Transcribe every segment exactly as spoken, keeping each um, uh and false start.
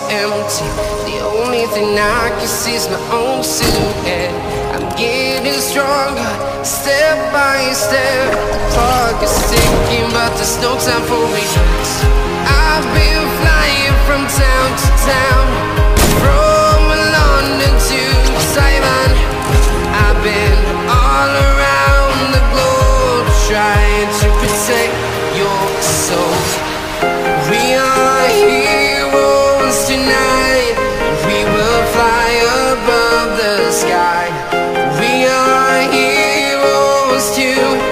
empty. The only thing I can see is my own silhouette. I'm getting stronger, step by step. The clock is ticking, but there's no time for regrets. I've been flying from town to town, from London to Taiwan. I've been all around the globe, trying to protect your soul. We are heroes tonight. We will fly above the sky. We are heroes tonight.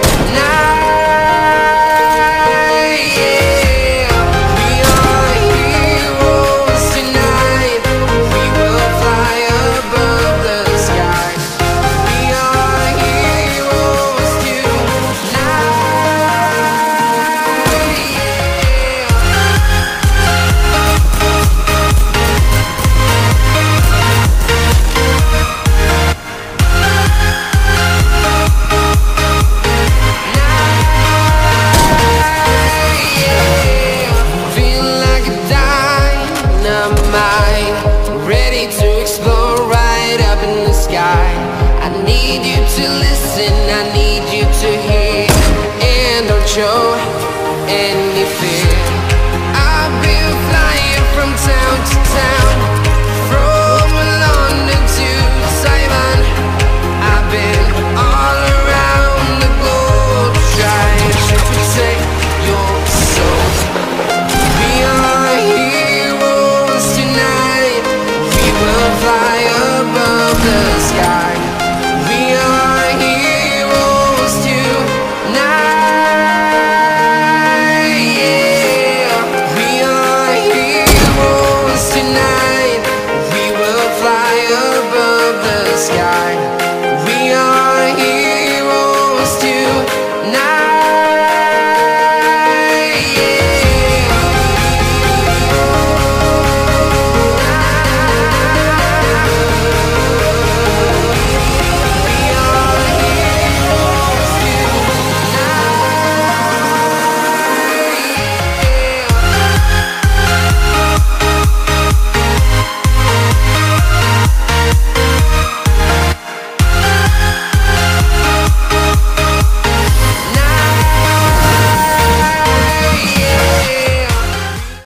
Yeah. We are heroes tonight. We will fly above the sky. We are heroes tonight. Ready to explore right up in the sky. I need you to listen